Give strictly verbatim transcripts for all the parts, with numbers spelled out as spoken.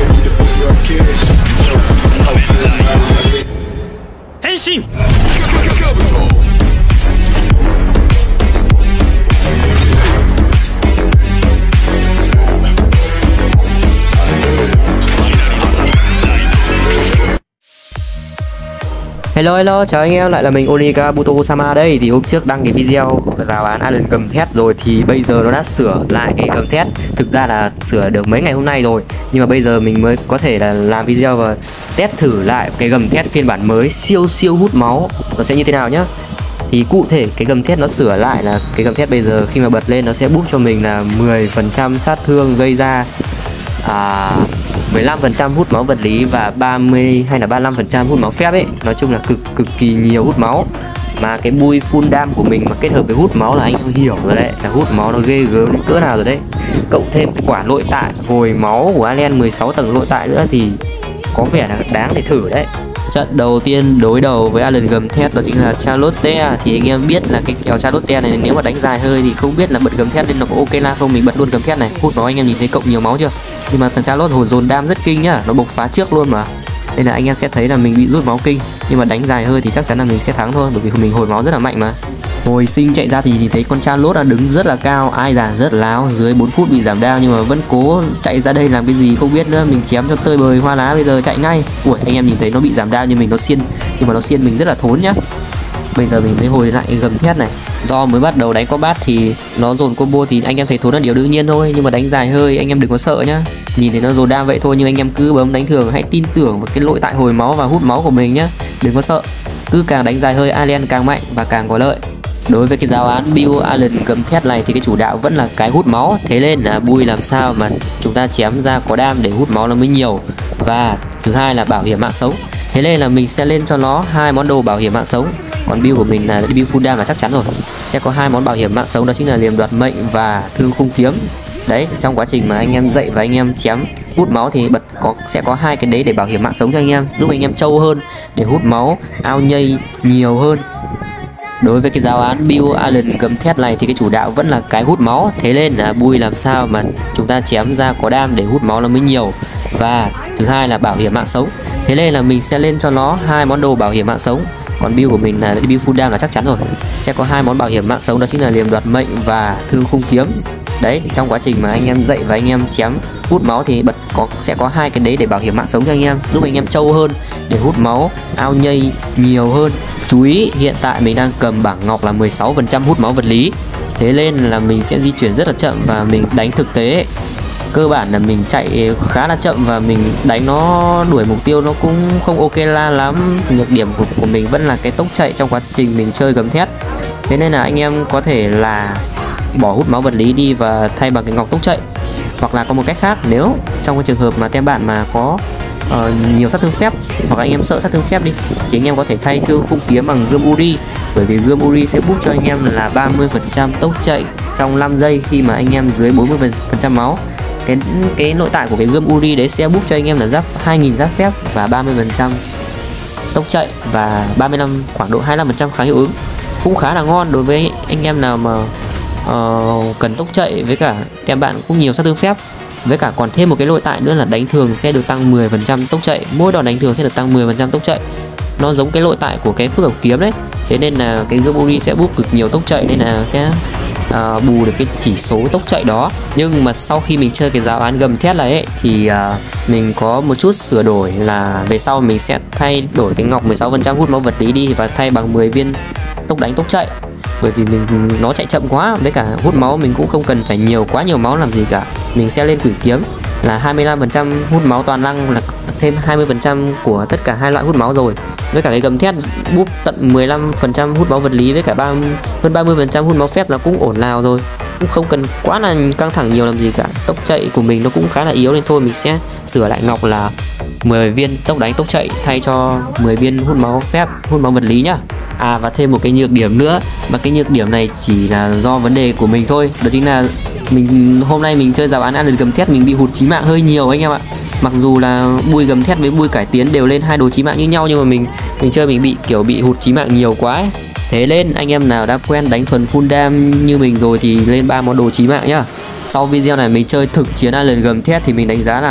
変身。 Hello hello, chào anh em, lại là mình Onika Buto-sama đây. Thì hôm trước đăng cái video rao bán Alien gầm thét rồi thì bây giờ nó đã sửa lại cái gầm thét. Thực ra là sửa được mấy ngày hôm nay rồi, nhưng mà bây giờ mình mới có thể là làm video và test thử lại cái gầm thét phiên bản mới siêu siêu hút máu nó sẽ như thế nào nhá. Thì cụ thể cái gầm thét nó sửa lại là cái gầm thét bây giờ khi mà bật lên nó sẽ boost cho mình là mười phần trăm sát thương gây ra, à, mười lăm phần trăm hút máu vật lý và ba mươi hay là ba mươi lăm phần trăm hút máu phép ấy. Nói chung là cực cực kỳ nhiều hút máu. Mà cái bui full dam của mình mà kết hợp với hút máu là anh không hiểu rồi đấy, là hút máu nó ghê gớm đến cỡ nào rồi đấy. Cộng thêm cái quả nội tại hồi máu của Alien mười sáu tầng nội tại nữa thì có vẻ là đáng để thử đấy. Trận đầu tiên đối đầu với Alien gầm thét đó chính là Charlotte. Thì anh em biết là cái kèo Charlotte này nếu mà đánh dài hơi thì không biết là bật gầm thét lên nó có ok la không. Mình bật luôn gầm thét này, hút máu anh em nhìn thấy cộng nhiều máu chưa. Nhưng mà thằng Charlotte hồi dồn đam rất kinh nhá, nó bộc phá trước luôn mà. Nên là anh em sẽ thấy là mình bị rút máu kinh. Nhưng mà đánh dài hơi thì chắc chắn là mình sẽ thắng thôi, bởi vì mình hồi máu rất là mạnh mà. Hồi sinh chạy ra thì, thì thấy con Charlotte là đứng rất là cao, ai già rất láo, dưới bốn phút bị giảm đam nhưng mà vẫn cố chạy ra đây làm cái gì không biết nữa. Mình chém cho tơi bời hoa lá bây giờ chạy ngay. Ui, anh em nhìn thấy nó bị giảm đam nhưng mình nó xiên, nhưng mà nó xiên mình rất là thốn nhá. Bây giờ mình mới hồi lại cái gầm thét này. Do mới bắt đầu đánh combat thì nó dồn combo thì anh em thấy thốn là điều đương nhiên thôi, nhưng mà đánh dài hơi anh em đừng có sợ nhá. Nhìn thấy nó dồn đam vậy thôi nhưng anh em cứ bấm đánh thường, hãy tin tưởng vào cái nội tại hồi máu và hút máu của mình nhá, đừng có sợ. Cứ càng đánh dài hơi Alien càng mạnh và càng có lợi. Đối với cái giáo án build Alien gầm thét này thì cái chủ đạo vẫn là cái hút máu, thế nên là bui làm sao mà chúng ta chém ra có đam để hút máu nó mới nhiều. Và thứ hai là bảo hiểm mạng sống, thế nên là mình sẽ lên cho nó hai món đồ bảo hiểm mạng sống. Còn build của mình là build full dam là chắc chắn rồi, sẽ có hai món bảo hiểm mạng sống, đó chính là liềm đoạt mệnh và thương khung kiếm. Đấy, trong quá trình mà anh em dậy và anh em chém hút máu thì bật có sẽ có hai cái đấy để bảo hiểm mạng sống cho anh em, lúc anh em trâu hơn để hút máu ao nhây nhiều hơn. Đối với cái giáo án build Alien gầm thét này thì cái chủ đạo vẫn là cái hút máu, thế nên là bui làm sao mà chúng ta chém ra có đam để hút máu nó mới nhiều. Và thứ hai là bảo hiểm mạng sống, thế nên là mình sẽ lên cho nó hai món đồ bảo hiểm mạng sống. Còn build của mình là build full dam là chắc chắn rồi, sẽ có hai món bảo hiểm mạng sống, đó chính là liềm đoạt mệnh và thương khung kiếm. Đấy, trong quá trình mà anh em dậy và anh em chém hút máu thì bật có sẽ có hai cái đấy để bảo hiểm mạng sống cho anh em, lúc anh em trâu hơn để hút máu ao nhây nhiều hơn. Chú ý, hiện tại mình đang cầm bảng ngọc là mười sáu phần trăm hút máu vật lý, thế nên là mình sẽ di chuyển rất là chậm và mình đánh thực tế. Cơ bản là mình chạy khá là chậm và mình đánh nó đuổi mục tiêu nó cũng không ok la lắm. Nhược điểm của, của mình vẫn là cái tốc chạy trong quá trình mình chơi gầm thét. Thế nên là anh em có thể là bỏ hút máu vật lý đi và thay bằng cái ngọc tốc chạy. Hoặc là có một cách khác, nếu trong cái trường hợp mà tem bạn mà có uh, nhiều sát thương phép, hoặc là anh em sợ sát thương phép đi, thì anh em có thể thay thương khung kiếm bằng gươm Uri. Bởi vì gươm Uri sẽ boost cho anh em là ba mươi phần trăm tốc chạy trong năm giây khi mà anh em dưới bốn mươi phần trăm máu. Cái cái nội tại của cái gươm Uri đấy sẽ boost cho anh em là giáp hai nghìn giáp phép và ba mươi phần trăm tốc chạy và ba mươi lăm khoảng độ hai mươi lăm phần trăm kháng hiệu ứng. Cũng khá là ngon đối với anh em nào mà uh, cần tốc chạy, với cả tem bạn cũng nhiều sát thương phép. Với cả còn thêm một cái nội tại nữa là đánh thường sẽ được tăng mười phần trăm tốc chạy, mỗi đòn đánh thường sẽ được tăng mười phần trăm tốc chạy. Nó giống cái nội tại của cái phước hợp kiếm đấy. Thế nên là cái gươm Uri sẽ boost cực nhiều tốc chạy, nên là sẽ uh, bù được cái chỉ số tốc chạy đó. Nhưng mà sau khi mình chơi cái giáo án gầm thét này ấy, thì uh, mình có một chút sửa đổi là về sau mình sẽ thay đổi cái ngọc mười sáu phần trăm hút máu vật lý đi và thay bằng mười viên tốc đánh tốc chạy. Bởi vì mình nó chạy chậm quá, với cả hút máu mình cũng không cần phải nhiều quá nhiều máu làm gì cả. Mình sẽ lên quỷ kiếm là hai mươi lăm phần trăm hút máu toàn năng, là thêm hai mươi phần trăm của tất cả hai loại hút máu rồi. Với cả cái gầm thét búp tận mười lăm phần trăm hút máu vật lý với cả ba mươi, hơn ba mươi phần trăm hút máu phép là cũng ổn nào rồi. Cũng không cần quá là căng thẳng nhiều làm gì cả. Tốc chạy của mình nó cũng khá là yếu nên thôi mình sẽ sửa lại ngọc là mười viên tốc đánh tốc chạy thay cho mười viên hút máu phép, hút máu vật lý nhá. À, và thêm một cái nhược điểm nữa, mà cái nhược điểm này chỉ là do vấn đề của mình thôi, đó chính là mình hôm nay mình chơi giáo án Alien gầm thét mình bị hụt chí mạng hơi nhiều anh em ạ. Mặc dù là bui gầm thét với bui cải tiến đều lên hai đồ chí mạng như nhau, nhưng mà mình mình chơi mình bị kiểu bị hụt chí mạng nhiều quá ấy. Thế nên anh em nào đã quen đánh thuần full dam như mình rồi thì lên ba món đồ chí mạng nhá. Sau video này mình chơi thực chiến Alien gầm thét thì mình đánh giá là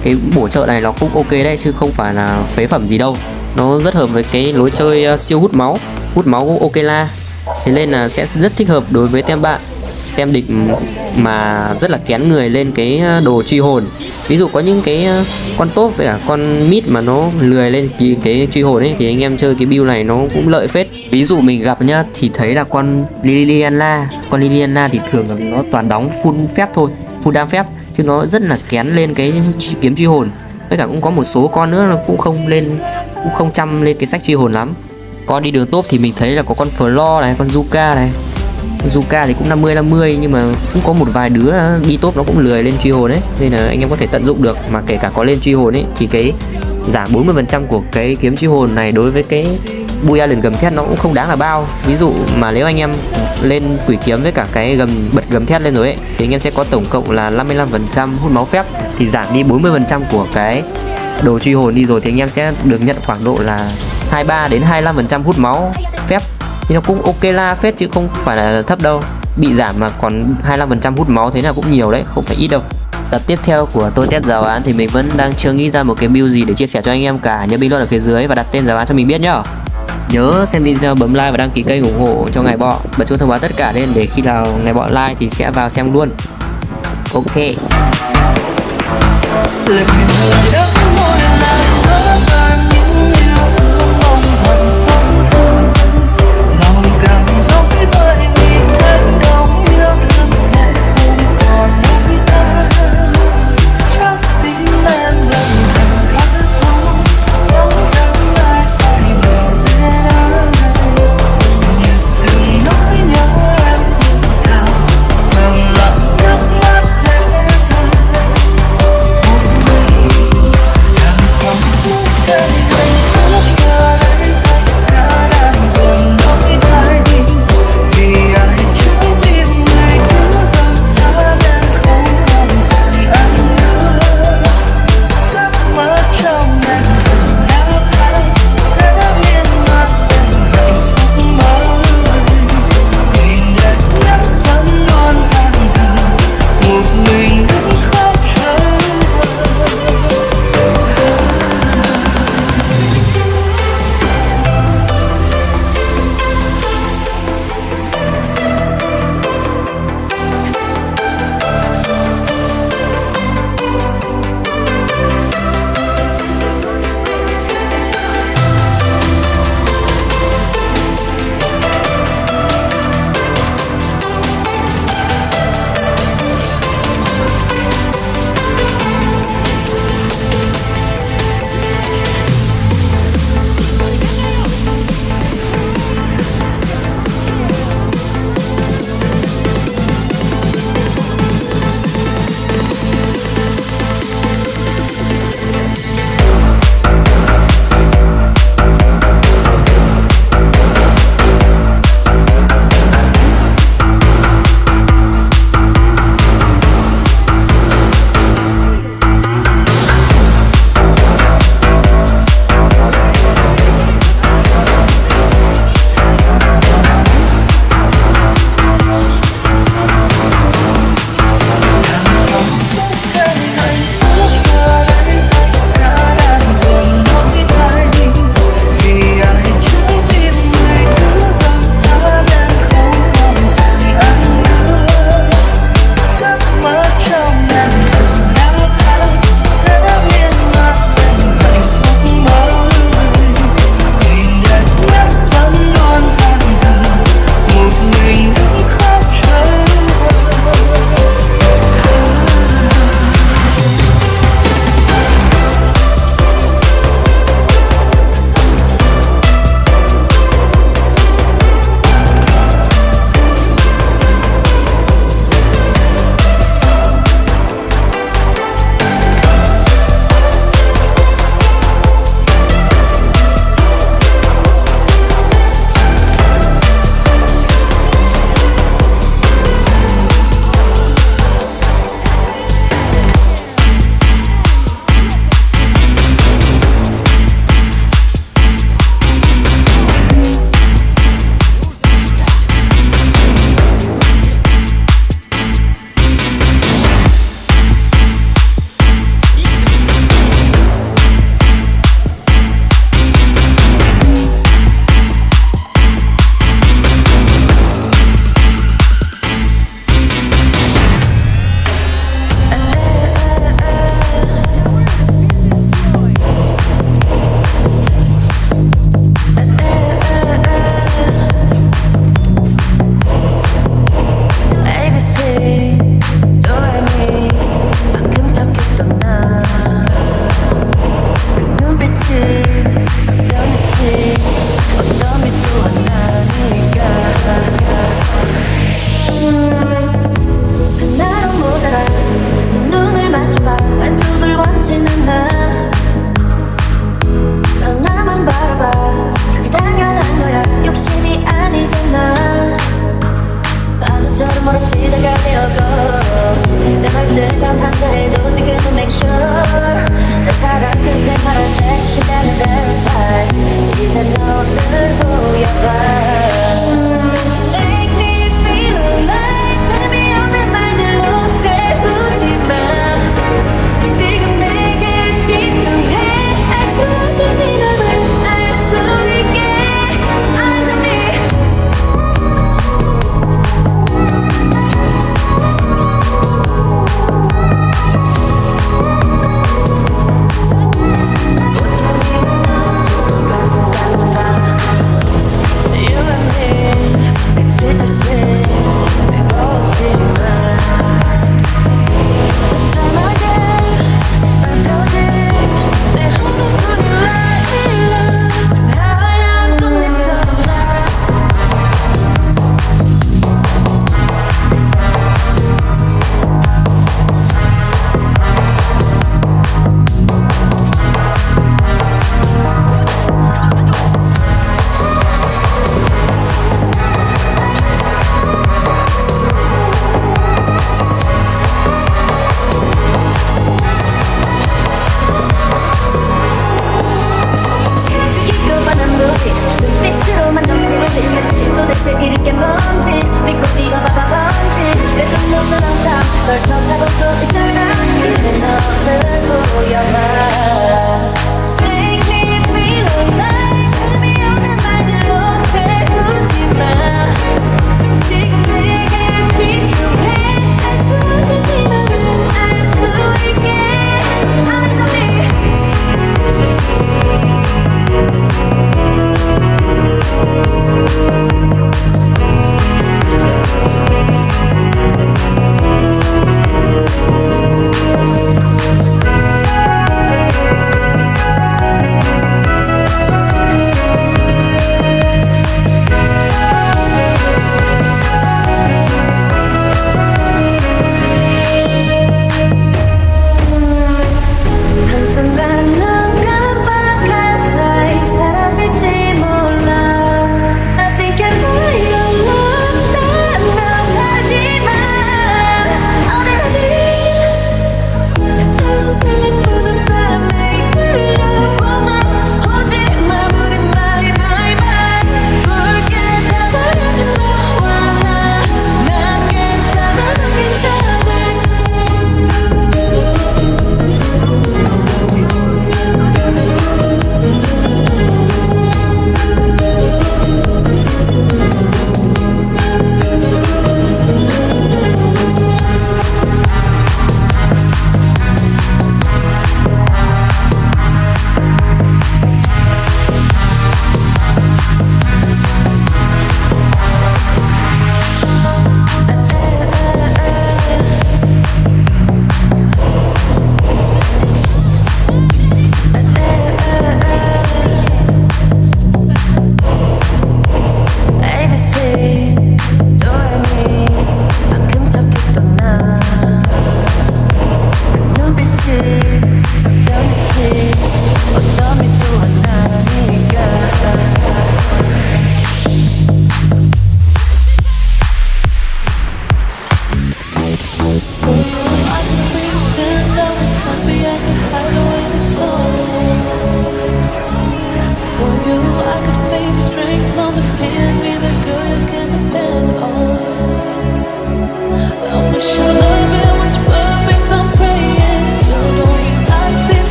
cái bổ trợ này nó cũng ok đấy, chứ không phải là phế phẩm gì đâu. Nó rất hợp với cái lối chơi siêu hút máu, hút máu cũng ok la. Thế nên là sẽ rất thích hợp đối với tem bạn, tem địch mà rất là kén người lên cái đồ truy hồn. Ví dụ có những cái con top với cả con mid mà nó lười lên cái, cái truy hồn ấy, thì anh em chơi cái build này nó cũng lợi phết. Ví dụ mình gặp nhá, thì thấy là con Liliana, con Liliana thì thường là nó toàn đóng full phép thôi, full đam phép, chứ nó rất là kén lên cái kiếm truy hồn. Với cả cũng có một số con nữa nó cũng không lên, cũng không chăm lên cái sách truy hồn lắm. Con đi đường top thì mình thấy là có con Flo này, con Zuka này. Zuka thì cũng năm mươi năm mươi, nhưng mà cũng có một vài đứa đi top nó cũng lười lên truy hồn ấy, nên là anh em có thể tận dụng được. Mà kể cả có lên truy hồn ấy thì cái giảm bốn mươi phần trăm của cái kiếm truy hồn này đối với cái bui Alien gầm thét nó cũng không đáng là bao. Ví dụ mà nếu anh em lên quỷ kiếm với cả cái gầm bật gầm thét lên rồi ấy, thì anh em sẽ có tổng cộng là năm mươi lăm phần trăm hút máu phép, thì giảm đi bốn mươi phần trăm của cái đồ truy hồn đi rồi, thì anh em sẽ được nhận khoảng độ là hai mươi ba đến hai mươi lăm phần trăm hút máu phép. Thì nó cũng ok la phết chứ không phải là thấp đâu. Bị giảm mà còn hai mươi lăm phần trăm hút máu thế là cũng nhiều đấy, không phải ít đâu. Tập tiếp theo của tôi test giáo án thì mình vẫn đang chưa nghĩ ra một cái build gì để chia sẻ cho anh em cả. Nhớ bình luận ở phía dưới và đặt tên giáo án cho mình biết nhá. Nhớ xem video, bấm like và đăng ký kênh ủng hộ cho Ngày Bọ, bật chuông thông báo tất cả lên để khi nào Ngày Bọ like thì sẽ vào xem luôn. Ok.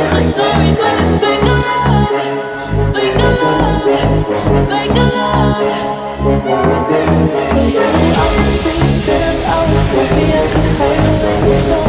So sorry, but it's fake love, fake love, fake love. I pretend I was happy, I could hide away so.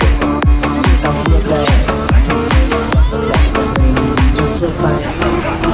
Bye.